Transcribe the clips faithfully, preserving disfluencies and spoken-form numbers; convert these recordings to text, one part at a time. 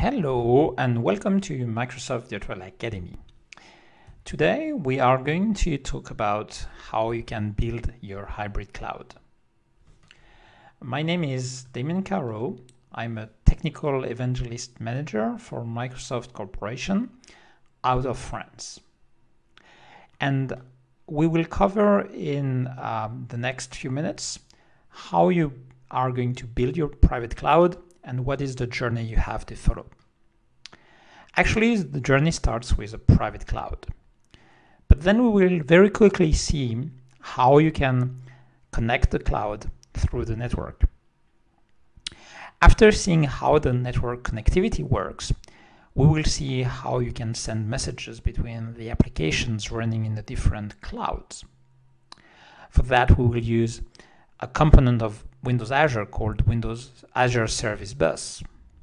Hello and welcome to Microsoft Virtual Academy. Today we are going to talk about how you can build your hybrid cloud. My name is Damien Caro. I'm a technical evangelist manager for Microsoft Corporation out of France. And we will cover in um, the next few minutes how you are going to build your private cloud and what is the journey you have to follow. Actually, the journey starts with a private cloud. But then we will very quickly see how you can connect the cloud through the network. After seeing how the network connectivity works, we will see how you can send messages between the applications running in the different clouds. For that, we will use a component of Windows Azure called Windows Azure Service Bus.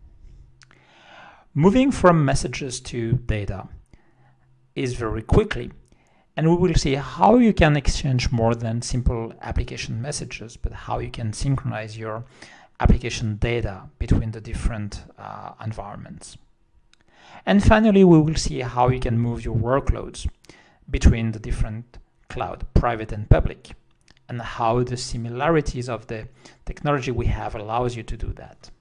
Moving from messages to data is very quickly, and we will see how you can exchange more than simple application messages, but how you can synchronize your application data between the different uh, environments. And finally, we will see how you can move your workloads between the different cloud, private and public, and how the similarities of the technology we have allows you to do that.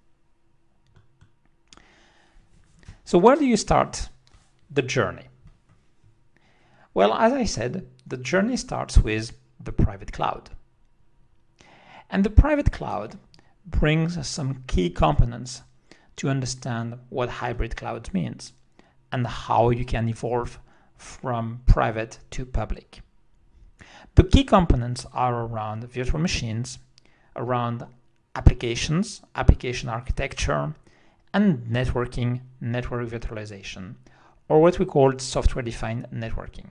So where do you start the journey? Well, as I said, the journey starts with the private cloud. And the private cloud brings some key components to understand what hybrid cloud means and how you can evolve from private to public. The key components are around virtual machines, around applications, application architecture, and networking, network virtualization, or what we call software-defined networking.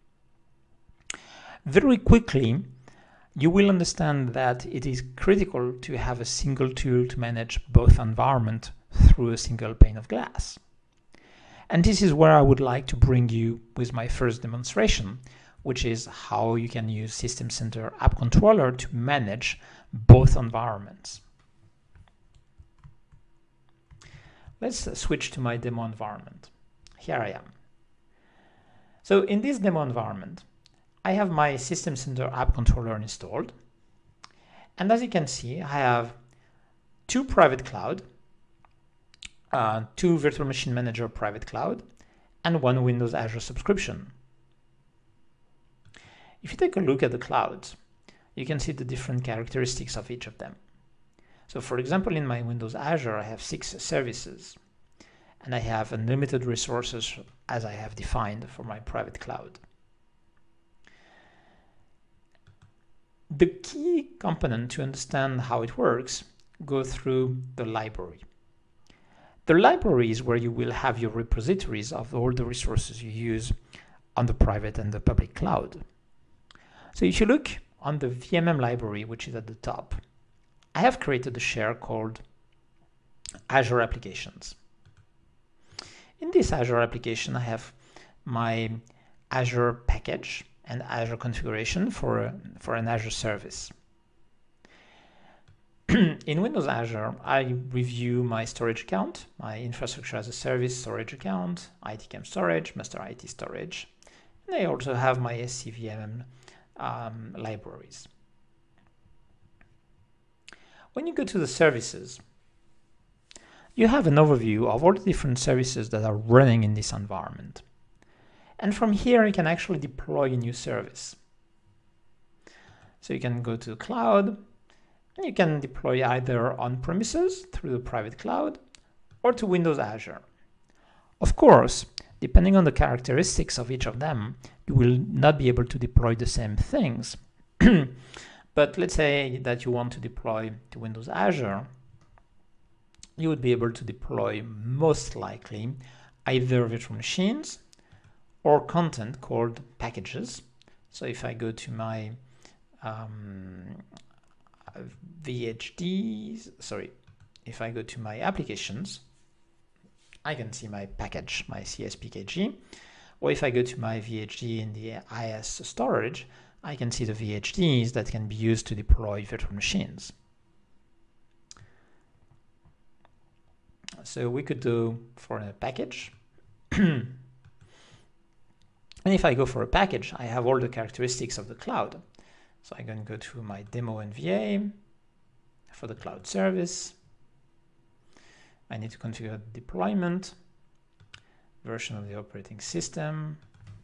Very quickly, you will understand that it is critical to have a single tool to manage both environments through a single pane of glass. And this is where I would like to bring you with my first demonstration, which is how you can use System Center App Controller to manage both environments. Let's switch to my demo environment. Here I am. So in this demo environment, I have my System Center App Controller installed. And as you can see, I have two private cloud, uh, two Virtual Machine Manager private cloud, and one Windows Azure subscription. If you take a look at the clouds, you can see the different characteristics of each of them. So for example, in my Windows Azure, I have six services, and I have unlimited resources as I have defined for my private cloud. The key component to understand how it works go through the library. The library is where you will have your repositories of all the resources you use on the private and the public cloud. So if you look on the V M M library, which is at the top, I have created a share called Azure Applications. In this Azure application, I have my Azure package and Azure configuration for, a, for an Azure service. In Windows Azure, I review my storage account, my infrastructure as a service storage account, I T Cam storage, master I T storage, and I also have my S C V M um, libraries. When you go to the services, you have an overview of all the different services that are running in this environment. And from here, you can actually deploy a new service. So you can go to the cloud, and you can deploy either on-premises through the private cloud or to Windows Azure. Of course, depending on the characteristics of each of them, you will not be able to deploy the same things. But let's say that you want to deploy to Windows Azure, you would be able to deploy most likely either virtual machines or content called packages. So if I go to my um, V H Ds, sorry, if I go to my applications, I can see my package, my C S P K G. Or if I go to my V H D in the I S storage, I can see the V H Ds that can be used to deploy virtual machines. So we could do for a package. And if I go for a package, I have all the characteristics of the cloud. So I'm going to go to my demo N V A for the cloud service. I need to configure the deployment, version of the operating system,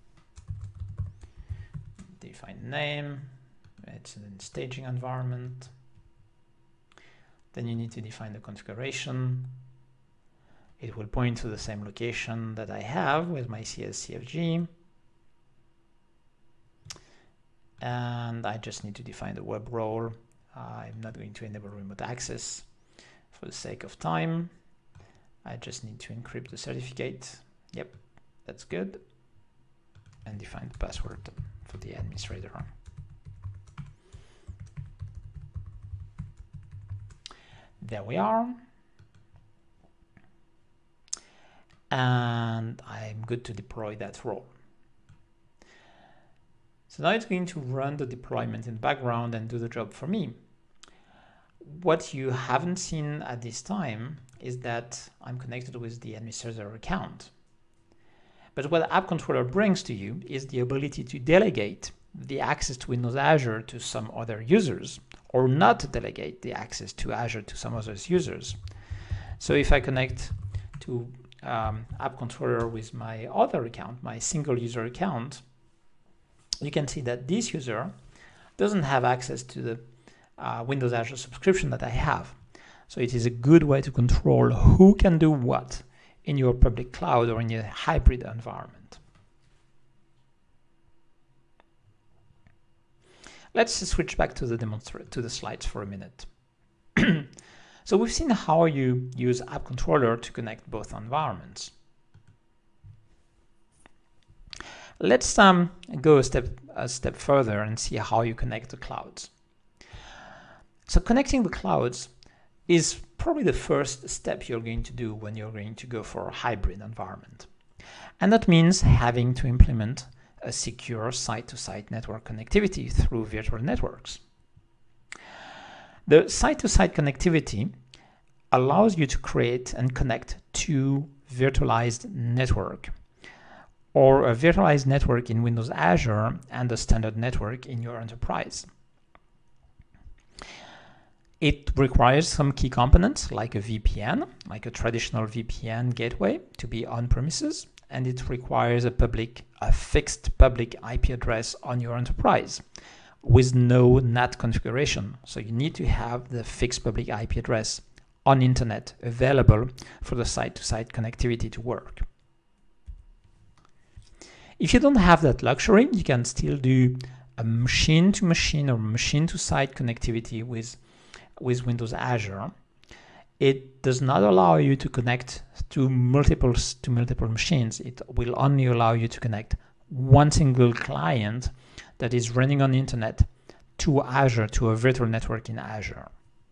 define name, it's in staging environment. Then you need to define the configuration. It will point to the same location that I have with my C S C F G. And I just need to define the web role. Uh, I'm not going to enable remote access for the sake of time. I just need to encrypt the certificate. Yep, that's good. And define the password for the administrator. There we are. And I'm good to deploy that role. So now it's going to run the deployment in the background and do the job for me. What you haven't seen at this time is that I'm connected with the administrator account. But what App Controller brings to you is the ability to delegate the access to Windows Azure to some other users, or not to delegate the access to Azure to some other users. So if I connect to um, App Controller with my other account, my single user account, you can see that this user doesn't have access to the uh, Windows Azure subscription that I have. So it is a good way to control who can do what in your public cloud or in your hybrid environment. Let's switch back to the demonstrate to the slides for a minute. So we've seen how you use App Controller to connect both environments. Let's um, go a step a step further and see how you connect the clouds. So connecting the clouds is probably the first step you're going to do when you're going to go for a hybrid environment. And that means having to implement a secure site-to-site network connectivity through virtual networks. The site-to-site connectivity allows you to create and connect two virtualized networks, or a virtualized network in Windows Azure and a standard network in your enterprise. It requires some key components like a V P N, like a traditional V P N gateway to be on premises, and it requires a public, a fixed public I P address on your enterprise with no N A T configuration. So you need to have the fixed public I P address on internet available for the site-to-site connectivity to work. If you don't have that luxury, you can still do a machine-to-machine or machine-to-site connectivity with, with Windows Azure. It does not allow you to connect to multiple, to multiple machines. It will only allow you to connect one single client that is running on the internet to Azure, to a virtual network in Azure.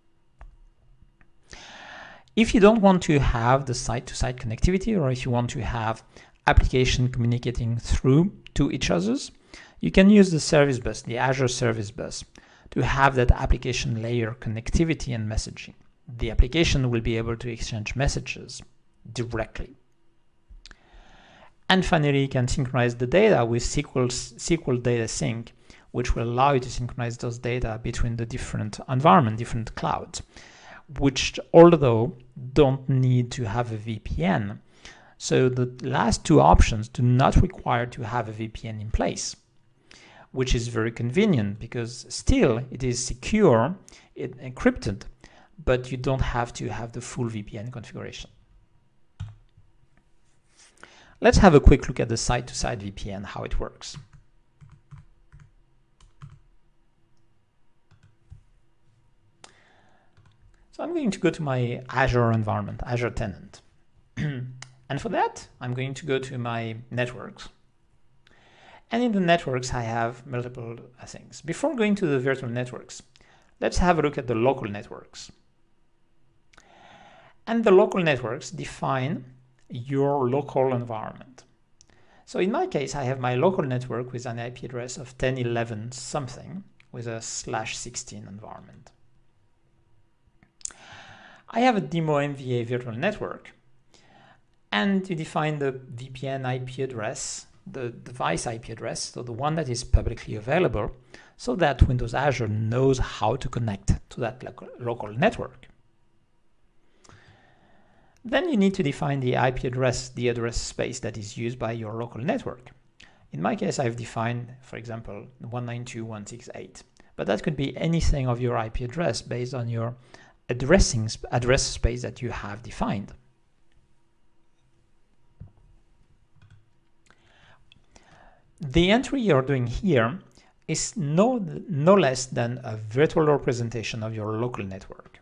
If you don't want to have the site-to-site connectivity, or if you want to have application communicating through to each other's, you can use the service bus, the Azure service bus, to have that application layer connectivity and messaging. The application will be able to exchange messages directly. And finally, you can synchronize the data with S Q L, S Q L data sync, which will allow you to synchronize those data between the different environments, different clouds, which although don't need to have a V P N. So the last two options do not require to have a V P N in place, which is very convenient because still it is secure, it encrypted, but you don't have to have the full V P N configuration. Let's have a quick look at the site-to-site V P N, how it works. So I'm going to go to my Azure environment, Azure tenant. And for that, I'm going to go to my networks. And in the networks, I have multiple things. Before going to the virtual networks, let's have a look at the local networks. And the local networks define your local environment. So in my case, I have my local network with an I P address of ten dot eleven something with a slash sixteen environment. I have a demo M V A virtual network, and you define the V P N I P address, the device I P address, so the one that is publicly available, so that Windows Azure knows how to connect to that local, local network. Then you need to define the I P address, the address space that is used by your local network. In my case, I've defined, for example, one ninety-two dot one sixty-eight, but that could be anything of your I P address based on your addressing address space that you have defined. The entry you're doing here is no, no less than a virtual representation of your local network.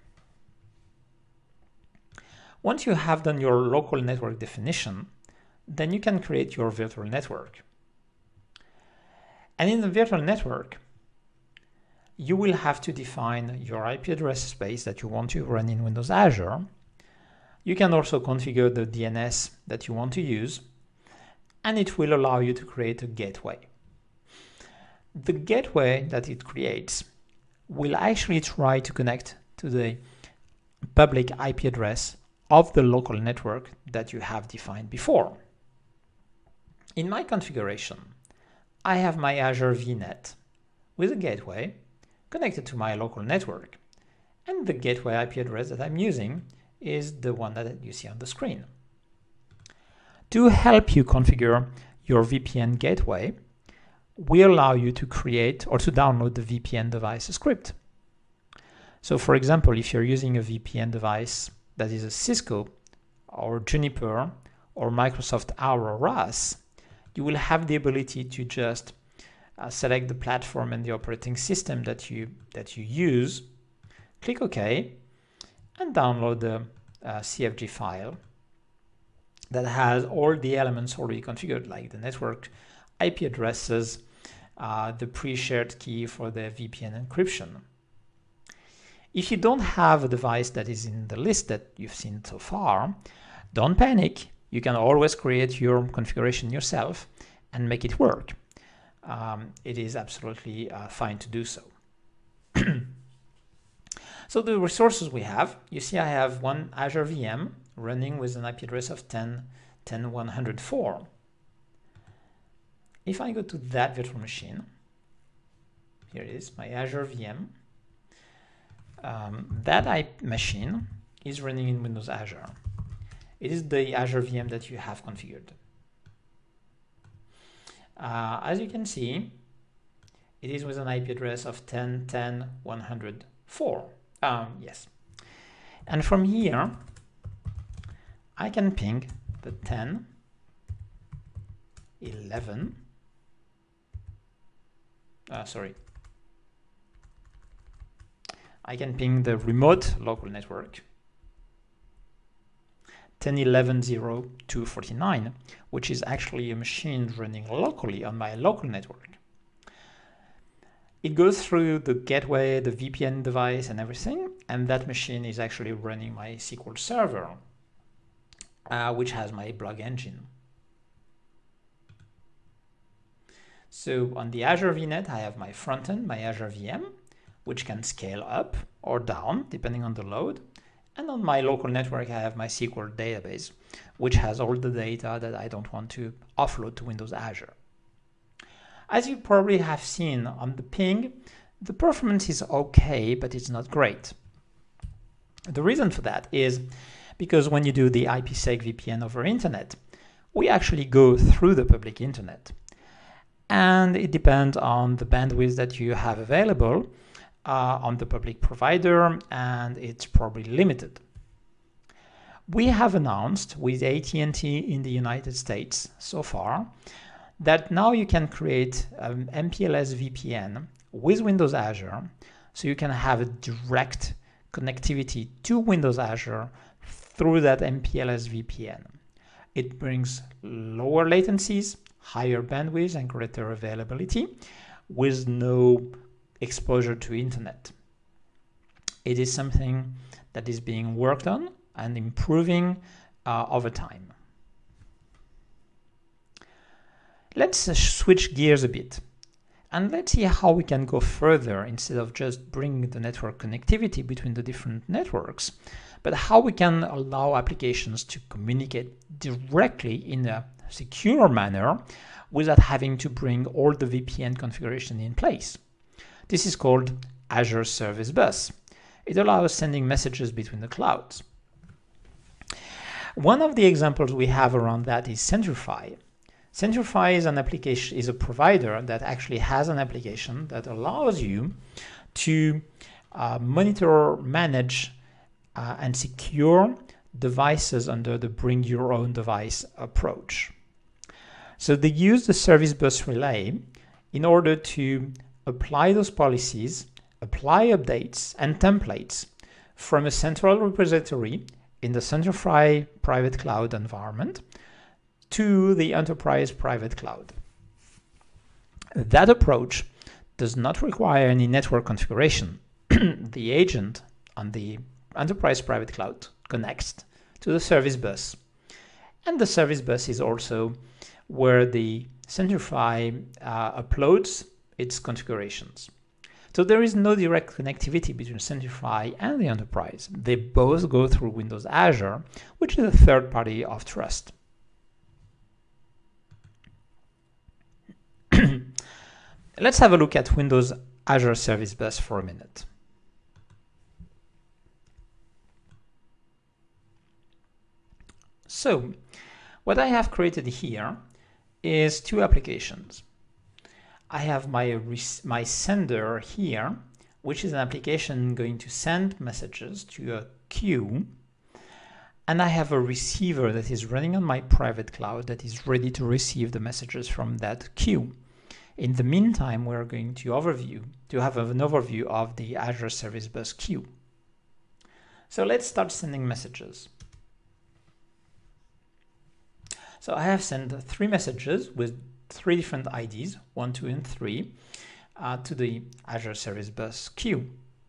Once you have done your local network definition, then you can create your virtual network. And in the virtual network, you will have to define your I P address space that you want to run in Windows Azure. You can also configure the D N S that you want to use, and it will allow you to create a gateway. The gateway that it creates will actually try to connect to the public I P address of the local network that you have defined before. In my configuration, I have my Azure V net with a gateway connected to my local network, and the gateway I P address that I'm using is the one that you see on the screen. To help you configure your V P N gateway, we allow you to create or to download the V P N device script. So for example, if you're using a V P N device that is a Cisco or Juniper or Microsoft Aura R A S, you will have the ability to just uh, select the platform and the operating system that you, that you use, click OK, and download the uh, C F G file that has all the elements already configured, like the network I P addresses, uh, the pre-shared key for the V P N encryption. If you don't have a device that is in the list that you've seen so far, don't panic. You can always create your configuration yourself and make it work. Um, it is absolutely uh, fine to do so. So the resources we have, you see I have one Azure V M running with an I P address of ten dot ten dot one oh four. If I go to that virtual machine, here it is, my Azure V M. Um, that I P machine is running in Windows Azure. It is the Azure V M that you have configured. Uh, as you can see, it is with an I P address of ten dot ten dot one oh four. Um, yes. And from here, I can ping the ten, eleven, uh, sorry. I can ping the remote local network ten dot eleven dot zero dot two dot forty-nine, which is actually a machine running locally on my local network. It goes through the gateway, the V P N device and everything, and that machine is actually running my S Q L server, uh, which has my blog engine. So on the Azure V net, I have my front end, my Azure V M, which can scale up or down depending on the load. And on my local network, I have my S Q L database, which has all the data that I don't want to offload to Windows Azure. As you probably have seen on the ping, the performance is okay, but it's not great. The reason for that is because when you do the I P sec V P N over internet, we actually go through the public internet. And it depends on the bandwidth that you have available uh, on the public provider, and it's probably limited. We have announced with A T and T in the United States so far that now you can create an M P L S V P N with Windows Azure, so you can have a direct connectivity to Windows Azure through that M P L S V P N. It brings lower latencies, higher bandwidth, and greater availability with no exposure to internet. It is something that is being worked on and improving uh, over time. Let's uh, switch gears a bit And let's see how we can go further instead of just bringing the network connectivity between the different networks, but how we can allow applications to communicate directly in a secure manner without having to bring all the V P N configuration in place. This is called Azure Service Bus. It allows sending messages between the clouds. One of the examples we have around that is Centrify. Centrify is an application, is a provider that actually has an application that allows you to uh, monitor, manage, uh, and secure devices under the bring your own device approach. So they use the service bus relay in order to apply those policies, apply updates and templates from a central repository in the Centrify private cloud environment to the enterprise private cloud. That approach does not require any network configuration. The agent on the enterprise private cloud connects to the service bus. And the service bus is also where the Centrify uh, uploads its configurations. So there is no direct connectivity between Centrify and the enterprise. They both go through Windows Azure, which is a third party of trust. Let's have a look at Windows Azure Service Bus for a minute. So what I have created here is two applications. I have my, my sender here, which is an application going to send messages to a queue. And I have a receiver that is running on my private cloud that is ready to receive the messages from that queue. In the meantime, we're going to overview, to have an overview of the Azure Service Bus queue. So let's start sending messages. So I have sent three messages with three different I Ds, one, two, and three, uh, to the Azure Service Bus queue.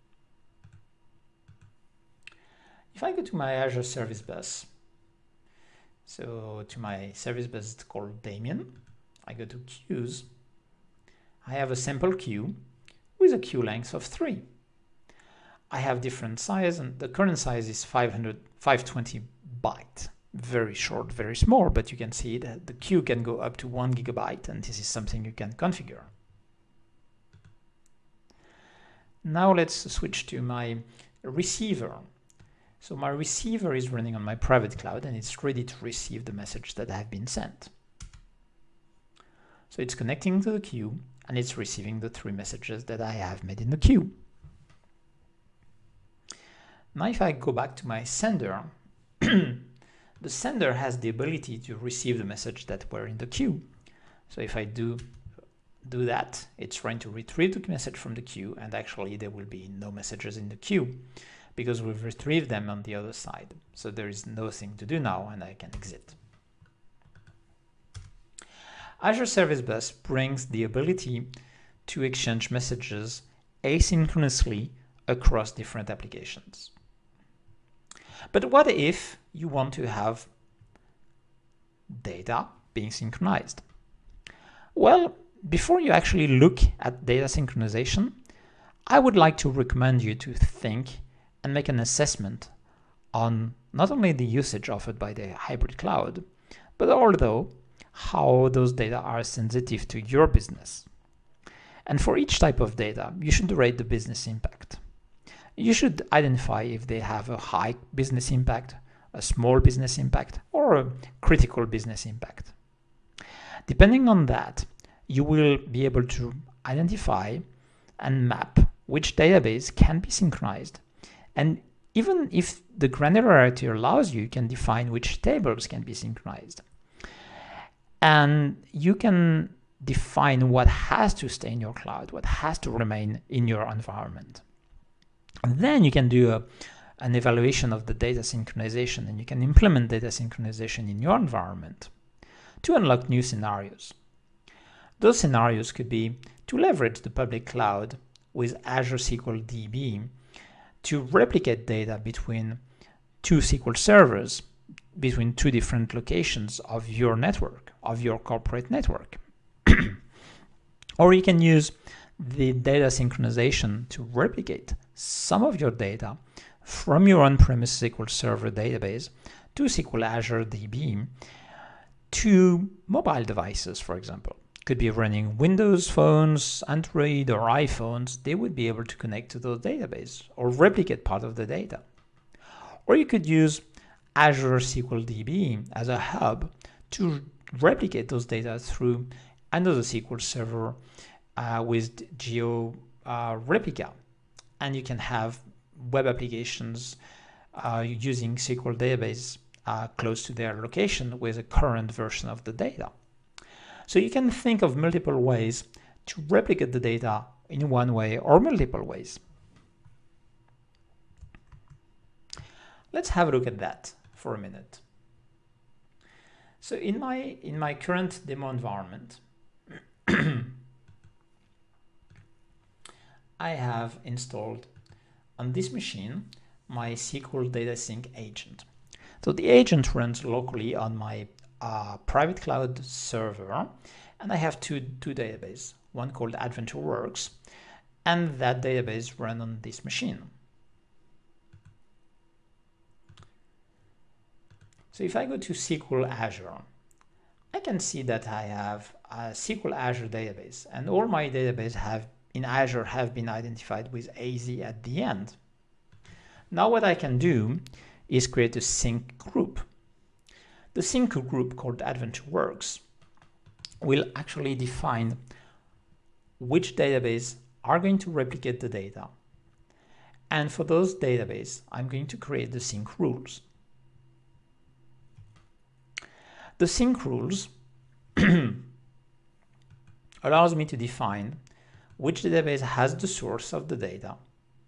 If I go to my Azure Service Bus, so to my service bus it's called Damien, I go to queues, I have a sample queue with a queue length of three. I have different size, and the current size is five hundred, five twenty byte. Very short, very small, but you can see that the queue can go up to one gigabyte, and this is something you can configure. Now let's switch to my receiver. So my receiver is running on my private cloud, and it's ready to receive the message that have been sent. So it's connecting to the queue, and it's receiving the three messages that I have made in the queue. Now if I go back to my sender, the sender has the ability to receive the message that were in the queue. So if I do do that, it's trying to retrieve the message from the queue, and actually there will be no messages in the queue because we've retrieved them on the other side. So there is nothing to do now, and I can exit. Azure Service Bus brings the ability to exchange messages asynchronously across different applications. But what if you want to have data being synchronized? Well, before you actually look at data synchronization, I would like to recommend you to think and make an assessment on not only the usage offered by the hybrid cloud, but also how those data are sensitive to your business. And for each type of data, you should rate the business impact. You should identify if they have a high business impact, a small business impact, or a critical business impact. Depending on that, you will be able to identify and map which database can be synchronized. And even if the granularity allows you, you can define which tables can be synchronized. And you can define what has to stay in your cloud, what has to remain in your environment. And then you can do a, an evaluation of the data synchronization, and you can implement data synchronization in your environment to unlock new scenarios. Those scenarios could be to leverage the public cloud with Azure S Q L D B to replicate data between two S Q L servers, between two different locations of your network, of your corporate network. Or you can use the data synchronization to replicate some of your data from your on-premise S Q L Server database to S Q L Azure D B to mobile devices, for example. Could be running Windows phones, Android, or iPhones. They would be able to connect to those databases or replicate part of the data. Or you could use Azure S Q L D B as a hub to replicate those data through another S Q L Server uh, with Geo uh, Replica. And you can have web applications uh, using S Q L database uh, close to their location with a current version of the data. So you can think of multiple ways to replicate the data in one way or multiple ways. Let's have a look at that for a minute. So in my, in my current demo environment, I have installed on this machine my S Q L Data Sync agent. So the agent runs locally on my uh, private cloud server, and I have two, two databases, one called AdventureWorks, and that database run on this machine. So if I go to S Q L Azure, I can see that I have a S Q L Azure database, and all my databases have in Azure have been identified with A Z at the end. Now what I can do is create a sync group. The sync group called AdventureWorks will actually define which database are going to replicate the data. And for those databases, I'm going to create the sync rules. The sync rules allows me to define which database has the source of the data,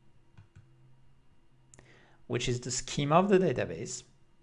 which is the schema of the database.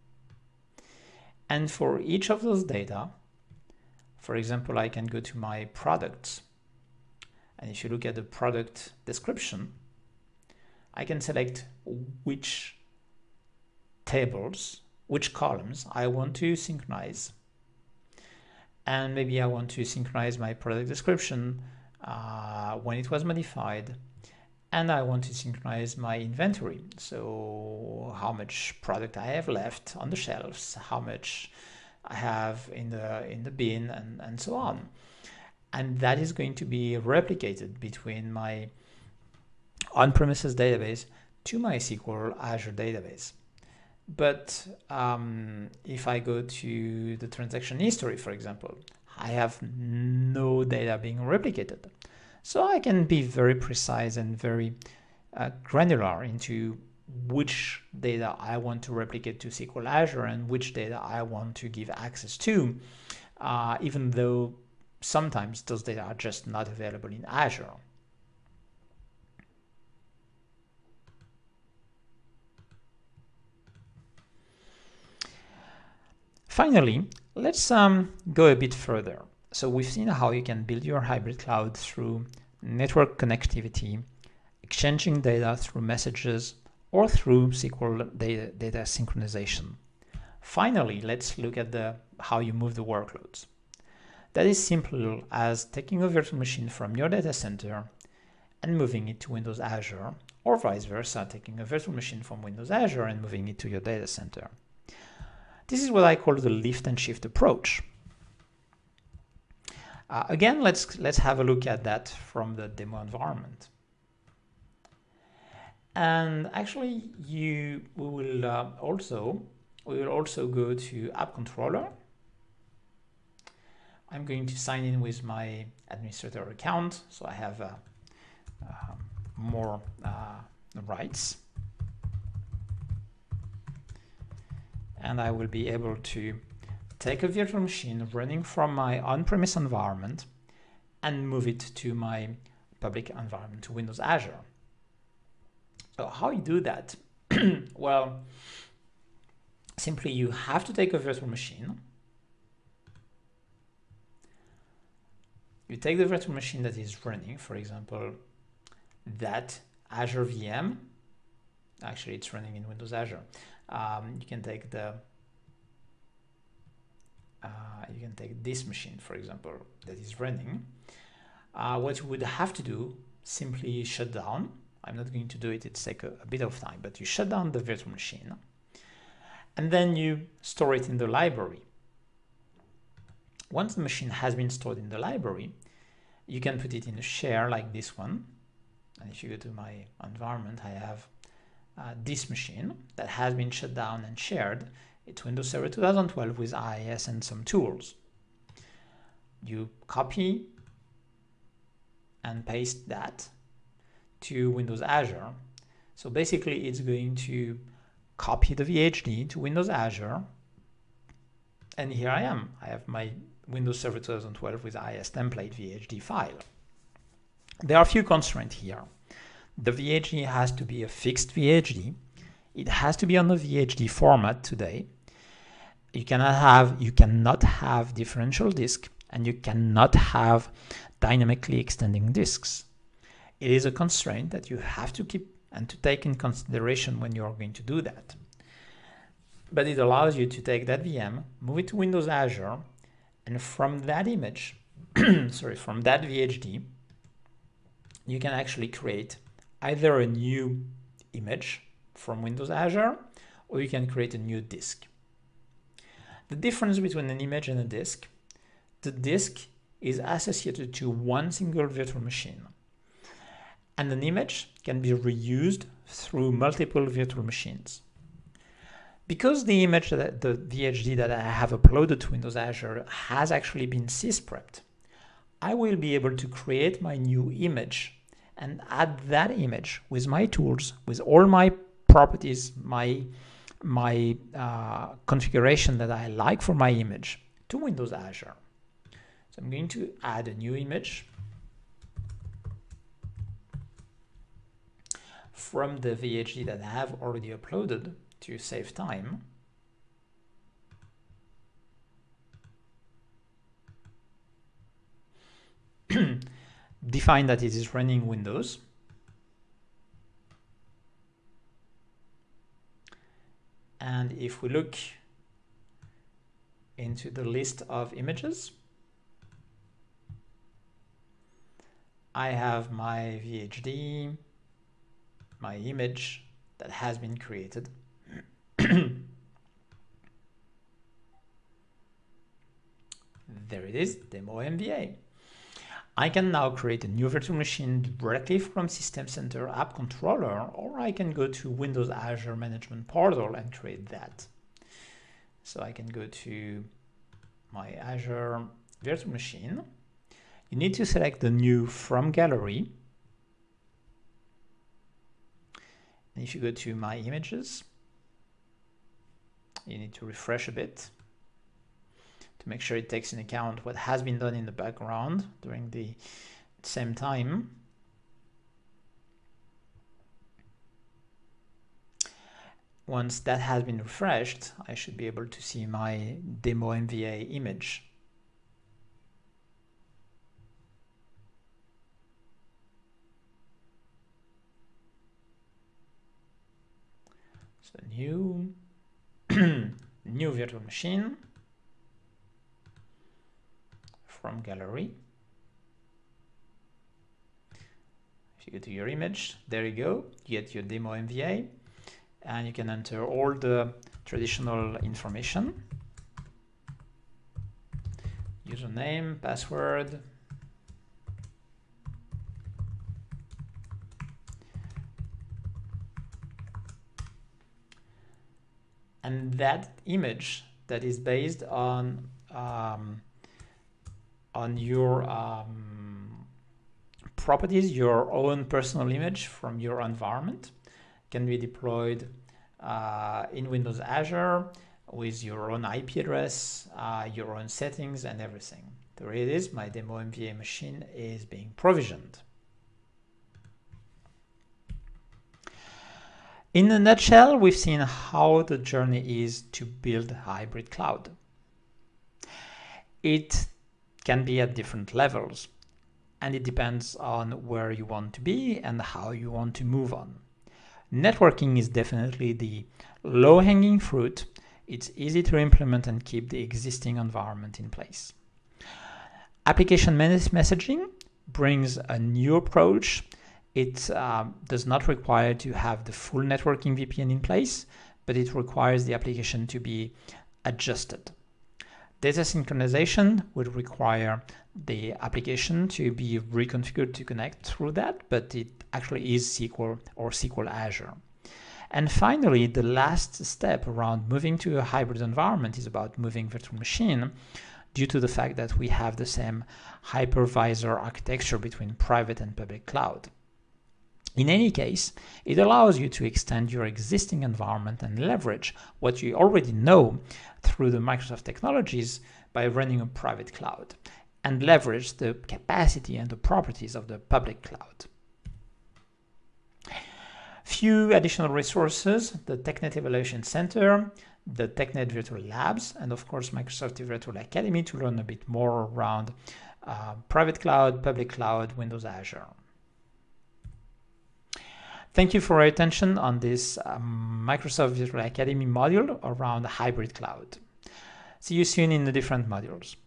And for each of those data, for example, I can go to my products. And if you look at the product description, I can select which tables, which columns I want to synchronize. And maybe I want to synchronize my product description uh, when it was modified. And I want to synchronize my inventory. So how much product I have left on the shelves, how much I have in the in the bin, and, and so on. And that is going to be replicated between my on-premises database to my S Q L Azure database. But um, if I go to the transaction history, for example, I have no data being replicated. So I can be very precise and very uh, granular into which data I want to replicate to S Q L Azure and which data I want to give access to, uh, even though sometimes those data are just not available in Azure. Finally, let's um, go a bit further. So we've seen how you can build your hybrid cloud through network connectivity, exchanging data through messages, or through S Q L data, data synchronization. Finally, let's look at the how you move the workloads. That is simple as taking a virtual machine from your data center and moving it to Windows Azure, or vice versa, taking a virtual machine from Windows Azure and moving it to your data center. This is what I call the lift and shift approach. Uh, again, let's let's have a look at that from the demo environment. And actually, you we will uh, also we will also go to App Controller. I'm going to sign in with my administrator account, so I have uh, uh, more uh, rights. And I will be able to take a virtual machine running from my on-premise environment and move it to my public environment, to Windows Azure. So how you do that? Well, simply you have to take a virtual machine. You take the virtual machine that is running, for example, that Azure V M. Actually, it's running in Windows Azure. Um, you can take the uh, you can take this machine, for example, that is running. uh, what you would have to do, simply shut down. I'm not going to do it, it takes a, a bit of time, but you shut down the virtual machine and then you store it in the library. Once the machine has been stored in the library, you can put it in a share like this one. And if you go to my environment, I have uh, this machine that has been shut down and shared. It's Windows Server two thousand twelve with I I S and some tools. You copy and paste that to Windows Azure. So basically it's going to copy the V H D to Windows Azure. And here I am. I have my Windows Server two thousand twelve with I I S template V H D file. There are a few constraints here. The V H D has to be a fixed V H D. It has to be on the V H D format today. You cannot have, you cannot have differential disk, and you cannot have dynamically extending disks. It is a constraint that you have to keep and to take in consideration when you are going to do that. But it allows you to take that V M, move it to Windows Azure, and from that image, sorry, from that V H D, you can actually create either a new image from Windows Azure, or you can create a new disk. The difference between an image and a disk, the disk is associated to one single virtual machine, and an image can be reused through multiple virtual machines. Because the image, that the V H D that I have uploaded to Windows Azure has actually been sysprepped, I will be able to create my new image and add that image with my tools, with all my properties, my, my uh, configuration that I like for my image to Windows Azure. So I'm going to add a new image from the V H D that I have already uploaded to save time. Define that it is running Windows. And if we look into the list of images, I have my V H D, my image that has been created. There it is, demo M V A. I can now create a new virtual machine directly from System Center App Controller, or I can go to Windows Azure Management Portal and create that. So I can go to my Azure virtual machine. You need to select the new from gallery. And if you go to my images, you need to refresh a bit to make sure it takes into account what has been done in the background during the same time. Once that has been refreshed, I should be able to see my demo M V A image. So new, new virtual machine from gallery. If you go to your image, there you go, you get your demo M V A, and you can enter all the traditional information, username, password, and that image that is based on um, on your um, properties, your own personal image from your environment, can be deployed uh, in Windows Azure with your own I P address, uh, your own settings and everything. There it is, my demo M V A machine is being provisioned. In a nutshell, we've seen how the journey is to build a hybrid cloud. It can be at different levels, and it depends on where you want to be and how you want to move on. Networking is definitely the low-hanging fruit. It's easy to implement and keep the existing environment in place. Application messaging brings a new approach. It um, does not require to have the full networking V P N in place, but it requires the application to be adjusted. Data synchronization would require the application to be reconfigured to connect through that, but it actually is S Q L or S Q L Azure. And finally, the last step around moving to a hybrid environment is about moving virtual machine, due to the fact that we have the same hypervisor architecture between private and public cloud. In any case, it allows you to extend your existing environment and leverage what you already know through the Microsoft technologies by running a private cloud, and leverage the capacity and the properties of the public cloud. Few additional resources: the TechNet Evaluation Center, the TechNet Virtual Labs, and of course Microsoft Virtual Academy to learn a bit more around uh, private cloud, public cloud, Windows Azure. Thank you for your attention on this um, Microsoft Virtual Academy module around hybrid cloud. See you soon in the different modules.